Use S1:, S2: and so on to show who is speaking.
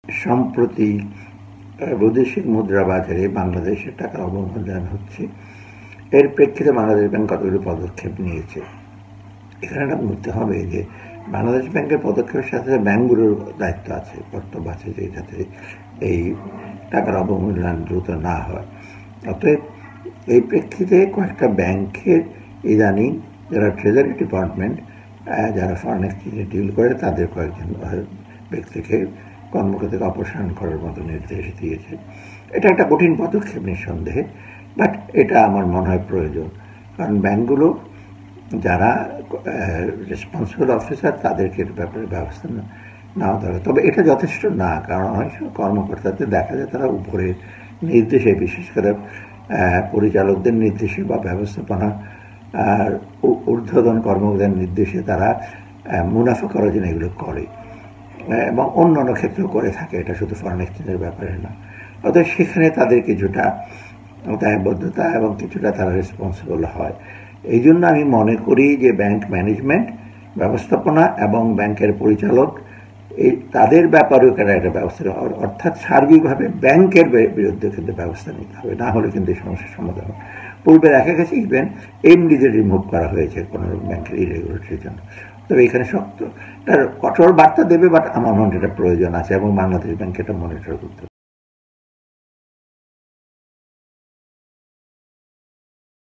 S1: সম্প্রতি বৈদেশিক মুদ্রা বাজারে বাংলাদেশের টাকার অবমূল্যায়ন হচ্ছে, এর প্রেক্ষিতে বাংলাদেশ ব্যাংক কতগুলো পদক্ষেপ নিয়েছে। এখানে এটা বলতে হবে যে বাংলাদেশ ব্যাংকের পদক্ষেপের সাথে সাথে ব্যাংকগুলোর দায়িত্ব আছে, কর্তব্য আছে, যে যাতে এই টাকার অবমূল্যায়ন দ্রুত না হয়। অতএব এই প্রেক্ষিতে কয়েকটা ব্যাংকের ইদানিং যারা ট্রেজারি ডিপার্টমেন্ট, যারা ফরেন এক্সচেঞ্জে ডিল করে, তাদের কয়েকজন ব্যক্তিকে কর্মক্ষেত্র থেকে অপসারণ করার মতো নির্দেশ দিয়েছে। এটা একটা কঠিন পদক্ষেপ নিঃসন্দেহে, বাট এটা আমার মনে হয় প্রয়োজন। কারণ ব্যাংকগুলো যারা রেসপন্সিবল অফিসার, তাদেরকে এর ব্যাপারে ব্যবস্থা নেওয়া দরকার। তবে এটা যথেষ্ট না, কারণ অনেক সময় কর্মকর্তাদের দেখা যায় তারা উপরের নির্দেশে, বিশেষ করে পরিচালকদের নির্দেশে বা ব্যবস্থাপনা ঊর্ধ্বতন কর্মকর্তার নির্দেশে তারা মুনাফা করার জন্য এগুলো করে, এবং অন্য অন্য ক্ষেত্রেও করে থাকে, এটা শুধু ফরেন এক্সচেঞ্জের ব্যাপারে না। অর্থাৎ সেখানে তাদের কিছুটা দায়বদ্ধতা এবং কিছুটা তারা রেসপন্সিবল হয়। এই জন্য আমি মনে করি যে ব্যাংক ম্যানেজমেন্ট, ব্যবস্থাপনা এবং ব্যাংকের পরিচালক, এই তাদের ব্যাপারেও একটা ব্যবস্থা, অর্থাৎ সার্বিকভাবে ব্যাংকের বিরুদ্ধে কিন্তু ব্যবস্থা নিতে হবে, না হলে কিন্তু এই সমস্যার সমাধান হবে। পূর্বে দেখা গেছে ইভেন এমডিদের রিমুভ করা হয়েছে কোনো ব্যাংকের ইরেগুলারিটির জন্য। তবে এখানে শক্ত তার কঠোর বার্তা দেবে, বাট আমার মনে এটা প্রয়োজন আছে এবং বাংলাদেশ ব্যাংক এটা মনিটর করতে